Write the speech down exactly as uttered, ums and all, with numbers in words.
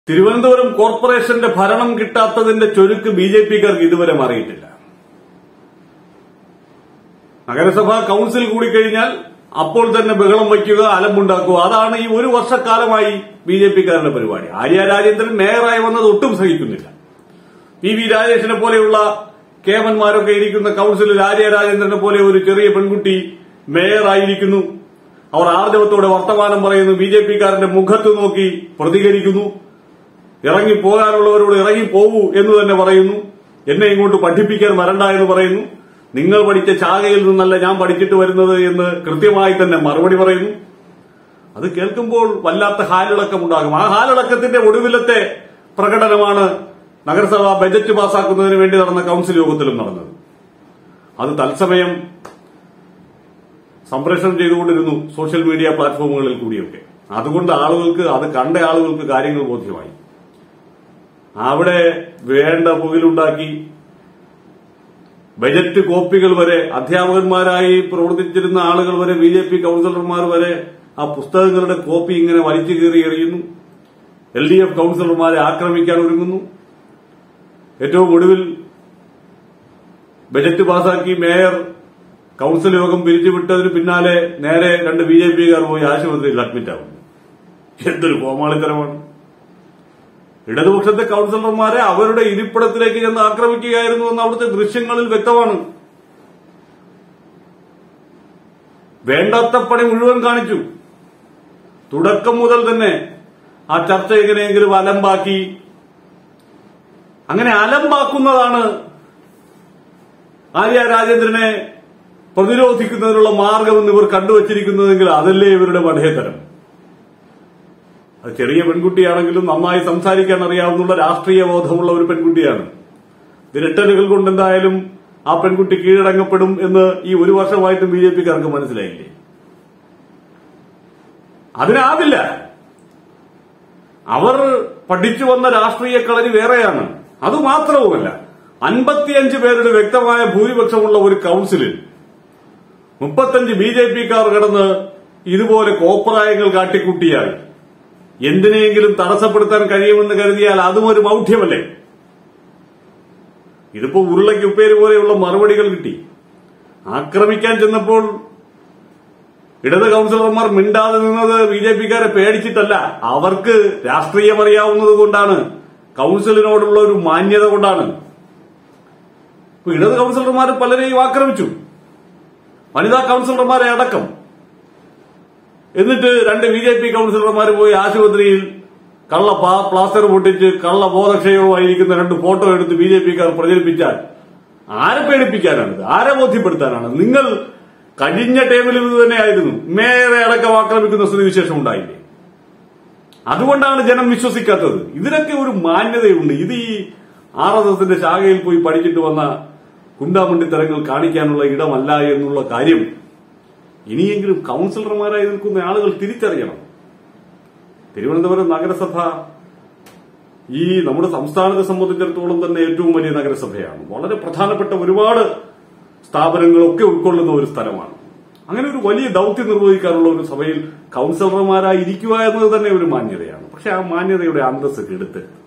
തിരുവനന്തപുരം കോർപ്പറേഷന്റെ ഭരണം കിട്ടാത്തതിന്റെ ചൊരുക്ക് B J പിക്കാർക്ക് ഇതുവരെ മാറിയിട്ടില്ല. നഗരസഭാ കൌൺസിൽ കൂടിക്കഴിഞ്ഞാൽ അപ്പോൾ തന്നെ ബഹളം വയ്ക്കുക, അലമ്പുണ്ടാക്കുക. അതാണ് ഈ ഒരു വർഷക്കാലമായി ബി ജെ പിക്കാരുടെ പരിപാടി. ആര്യ രാജേന്ദ്രൻ മേയറായി വന്നത് ഒട്ടും സഹിക്കുന്നില്ല. പി വി രാജേഷിനെ പോലെയുള്ള കേമന്മാരൊക്കെ ഇരിക്കുന്ന കൌൺസിലിൽ ആര്യ രാജേന്ദ്രനെ പോലെ ഒരു ചെറിയ പെൺകുട്ടി മേയറായിരിക്കുന്നു. അവർ ആർജവത്തോടെ വർത്തമാനം പറയുന്നു, ബി ജെ പിക്കാരന്റെ മുഖത്ത് നോക്കി പ്രതികരിക്കുന്നു, ഇറങ്ങിപ്പോകാനുള്ളവരോട് ഇറങ്ങിപ്പോകൂ എന്ന് തന്നെ പറയുന്നു, എന്നെ ഇങ്ങോട്ട് പഠിപ്പിക്കാൻ വരണ്ട എന്ന് പറയുന്നു, നിങ്ങൾ പഠിച്ച ശാഖയിൽ നിന്നല്ല ഞാൻ പഠിച്ചിട്ട് വരുന്നത് എന്ന് കൃത്യമായി തന്നെ മറുപടി പറയുന്നു. അത് കേൾക്കുമ്പോൾ വല്ലാത്ത ഹാലിളക്കമുണ്ടാകും. ആ ഹാലിളക്കത്തിന്റെ ഒടുവിലത്തെ പ്രകടനമാണ് നഗരസഭാ ബജറ്റ് പാസാക്കുന്നതിന് വേണ്ടി നടന്ന കൌൺസിൽ യോഗത്തിലും നടന്നത്. അത് തത്സമയം സംപ്രേഷണം ചെയ്തുകൊണ്ടിരുന്നു സോഷ്യൽ മീഡിയ പ്ലാറ്റ്ഫോമുകളിൽ കൂടിയൊക്കെ. അതുകൊണ്ട് ആളുകൾക്ക്, അത് കണ്ട ആളുകൾക്ക് കാര്യങ്ങൾ ബോധ്യമായി. അവിടെ വേണ്ട പുകിലുണ്ടാക്കി ബജറ്റ് കോപ്പികൾ വരെ, അധ്യാപകന്മാരായി പ്രവർത്തിച്ചിരുന്ന ആളുകൾ വരെ, ബി ജെ പി കൌൺസിലർമാർ വരെ ആ പുസ്തകങ്ങളുടെ കോപ്പി ഇങ്ങനെ വലിച്ചു കീറി എറിയുന്നു. എൽ ഡി എഫ് കൌൺസിലർമാരെ ആക്രമിക്കാൻ ഒരുങ്ങുന്നു. ഏറ്റവും ഒടുവിൽ ബജറ്റ് പാസാക്കി മേയർ കൌൺസിൽ യോഗം പിരിച്ചുവിട്ടതിന് പിന്നാലെ നേരെ രണ്ട് ബി ജെ പിക്കാർ പോയി ആശുപത്രിയിൽ അഡ്മിറ്റ് ആവുന്നു. എന്തൊരു കോമാളിത്തരമാണ്! ഇടതുപക്ഷത്തെ കൌൺസിലർമാരെ അവരുടെ ഇരിപ്പിടത്തിലേക്ക് ചെന്ന് ആക്രമിക്കുകയായിരുന്നു എന്ന് അവിടുത്തെ ദൃശ്യങ്ങളിൽ വ്യക്തമാണ്. വേണ്ടാത്ത പണി മുഴുവൻ കാണിച്ചു. തുടക്കം മുതൽ തന്നെ ആ ചർച്ച എങ്ങനെയെങ്കിലും അലമ്പാക്കി. അങ്ങനെ അലമ്പാക്കുന്നതാണ് ആര്യ രാജേന്ദ്രനെ പ്രതിരോധിക്കുന്നതിനുള്ള മാർഗമെന്ന് ഇവർ കണ്ടുവച്ചിരിക്കുന്നതെങ്കിൽ അതല്ലേ ഇവരുടെ മഠേതരം. അത് ചെറിയ പെൺകുട്ടിയാണെങ്കിലും നന്നായി സംസാരിക്കാൻ അറിയാവുന്ന രാഷ്ട്രീയ ബോധമുള്ള ഒരു പെൺകുട്ടിയാണ്. വിരട്ടലുകൾ കൊണ്ട് എന്തായാലും ആ പെൺകുട്ടി കീഴടങ്ങപ്പെടും എന്ന് ഈ ഒരു വർഷമായിട്ടും ബി ജെ പിക്കാർക്ക് മനസ്സിലായില്ലേ? അതിനാവില്ല. അവർ പഠിച്ചു വന്ന രാഷ്ട്രീയ കളരി വേറെയാണ്. അതുമാത്രവുമല്ല, അൻപത്തിയഞ്ച് പേരുടെ വ്യക്തമായ ഭൂരിപക്ഷമുള്ള ഒരു കൌൺസിലിൽ മുപ്പത്തഞ്ച് ബി ജെ പിക്കാർ കിടന്ന് ഇതുപോലെ കോപ്രായങ്ങൾ കാട്ടിക്കൂട്ടിയാൽ എന്തിനെങ്കിലും തടസ്സപ്പെടുത്താൻ കഴിയുമെന്ന് കരുതിയാൽ അതും ഒരു മൗഢ്യമല്ലേ? ഇതിപ്പോ ഉരുളയ്ക്ക് ഉപ്പേര് പോലെയുള്ള മറുപടികൾ കിട്ടി. ആക്രമിക്കാൻ ചെന്നപ്പോൾ ഇടത് കൌൺസിലർമാർ മിണ്ടാതെ നിന്നത് ബി ജെ പിക്കാരെ പേടിച്ചിട്ടല്ല, അവർക്ക് രാഷ്ട്രീയം അറിയാവുന്നത് കൊണ്ടാണ്, കൌൺസിലിനോടുള്ള ഒരു മാന്യത കൊണ്ടാണ്. ഇപ്പൊ ഇടത് കൌൺസിലർമാർ പലരെയും ആക്രമിച്ചു, വനിതാ കൌൺസിലർമാരെ അടക്കം. എന്നിട്ട് രണ്ട് ബി ജെ പി കൌൺസിലർമാർ പോയി ആശുപത്രിയിൽ കള്ള പ്ലാസ്റ്റർ പൊട്ടിച്ച് കള്ള ബോധക്ഷയവുമായിരിക്കുന്ന രണ്ട് ഫോട്ടോ എടുത്ത് ബി ജെ പിക്കാർ പ്രചരിപ്പിച്ചാൽ ആരെ പേടിപ്പിക്കാനാണിത്? ആരെ ബോധ്യപ്പെടുത്താനാണ്? നിങ്ങൾ കഴിഞ്ഞ ടേമിലും ഇത് തന്നെയായിരുന്നു. മേയറെ അടക്കം ആക്രമിക്കുന്ന സ്ഥിതിവിശേഷം ഉണ്ടായില്ലേ? അതുകൊണ്ടാണ് ജനം വിശ്വസിക്കാത്തത്. ഇതിനൊക്കെ ഒരു മാന്യതയുണ്ട്. ഇത് ഈ ആർ എസ് എസിന്റെ ശാഖയിൽ പോയി പഠിച്ചിട്ട് വന്ന കുണ്ടാമണ്ടിത്തരങ്ങൾ കാണിക്കാനുള്ള ഇടമല്ല എന്നുള്ള കാര്യം ഇനിയെങ്കിലും കൌൺസിലർമാരായി നിൽക്കുന്ന ആളുകൾ തിരിച്ചറിയണം. തിരുവനന്തപുരം നഗരസഭ ഈ നമ്മുടെ സംസ്ഥാനത്തെ സംബന്ധിച്ചിടത്തോളം തന്നെ ഏറ്റവും വലിയ നഗരസഭയാണ്. വളരെ പ്രധാനപ്പെട്ട ഒരുപാട് സ്ഥാപനങ്ങളൊക്കെ ഉൾക്കൊള്ളുന്ന ഒരു സ്ഥലമാണ്. അങ്ങനെ ഒരു വലിയ ദൌത്യം നിർവഹിക്കാനുള്ള ഒരു സഭയിൽ കൌൺസിലർമാരായി ഇരിക്കുക എന്നത് തന്നെ ഒരു മാന്യതയാണ്. പക്ഷെ ആ മാന്യതയുടെ അന്തസ്സ് കെടുത്ത്